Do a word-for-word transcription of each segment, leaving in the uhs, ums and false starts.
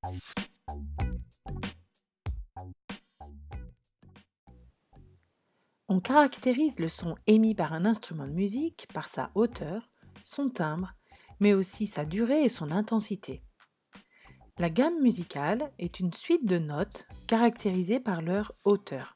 On caractérise le son émis par un instrument de musique par sa hauteur, son timbre, mais aussi sa durée et son intensité. La gamme musicale est une suite de notes caractérisées par leur hauteur.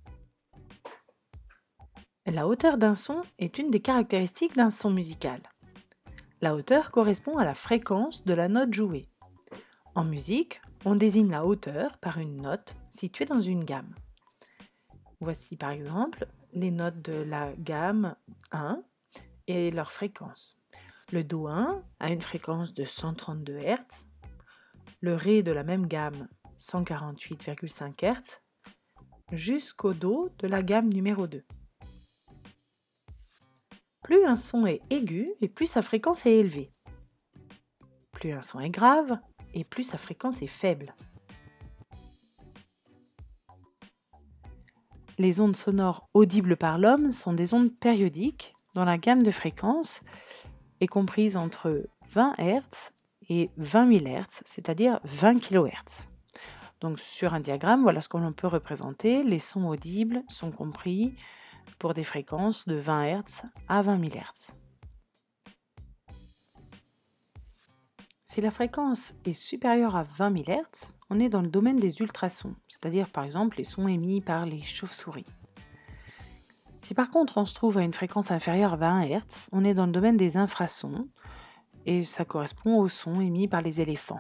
La hauteur d'un son est une des caractéristiques d'un son musical. La hauteur correspond à la fréquence de la note jouée. En musique, on désigne la hauteur par une note située dans une gamme. Voici par exemple les notes de la gamme un et leur fréquence. Le Do un a une fréquence de cent trente-deux hertz, le Ré de la même gamme cent quarante-huit virgule cinq hertz, jusqu'au Do de la gamme numéro deux. Plus un son est aigu et plus sa fréquence est élevée. Plus un son est grave et plus sa fréquence est faible. Les ondes sonores audibles par l'homme sont des ondes périodiques dont la gamme de fréquences est comprise entre vingt hertz et vingt mille hertz, c'est-à-dire vingt kilohertz. Donc sur un diagramme, voilà ce que l'on peut représenter. Les sons audibles sont compris pour des fréquences de vingt hertz à vingt mille hertz. Si la fréquence est supérieure à vingt mille hertz, on est dans le domaine des ultrasons, c'est-à-dire par exemple les sons émis par les chauves-souris. Si par contre on se trouve à une fréquence inférieure à vingt hertz, on est dans le domaine des infrasons, et ça correspond aux sons émis par les éléphants.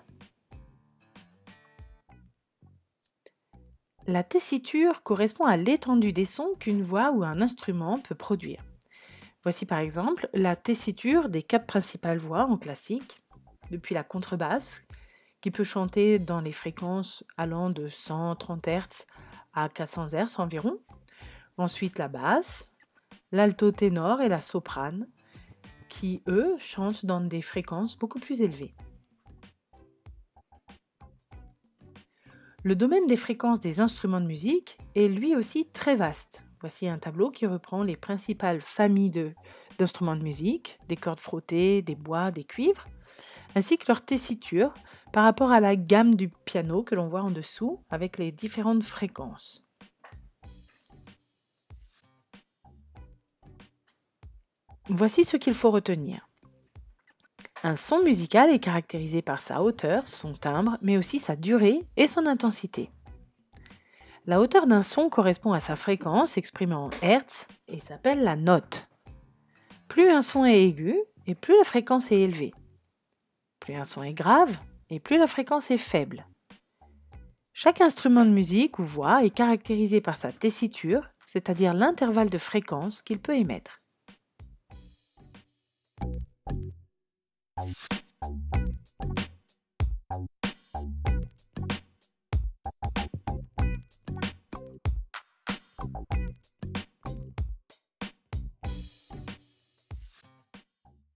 La tessiture correspond à l'étendue des sons qu'une voix ou un instrument peut produire. Voici par exemple la tessiture des quatre principales voix en classique, depuis la contrebasse, qui peut chanter dans les fréquences allant de cent trente hertz à quatre cents hertz environ. Ensuite la basse, l'alto-ténor et la soprane, qui eux chantent dans des fréquences beaucoup plus élevées. Le domaine des fréquences des instruments de musique est lui aussi très vaste. Voici un tableau qui reprend les principales familles de, d'instruments de musique, des cordes frottées, des bois, des cuivres, ainsi que leur tessiture par rapport à la gamme du piano que l'on voit en dessous avec les différentes fréquences. Voici ce qu'il faut retenir. Un son musical est caractérisé par sa hauteur, son timbre, mais aussi sa durée et son intensité. La hauteur d'un son correspond à sa fréquence exprimée en hertz et s'appelle la note. Plus un son est aigu et plus la fréquence est élevée. Plus un son est grave et plus la fréquence est faible. Chaque instrument de musique ou voix est caractérisé par sa tessiture, c'est-à-dire l'intervalle de fréquence qu'il peut émettre.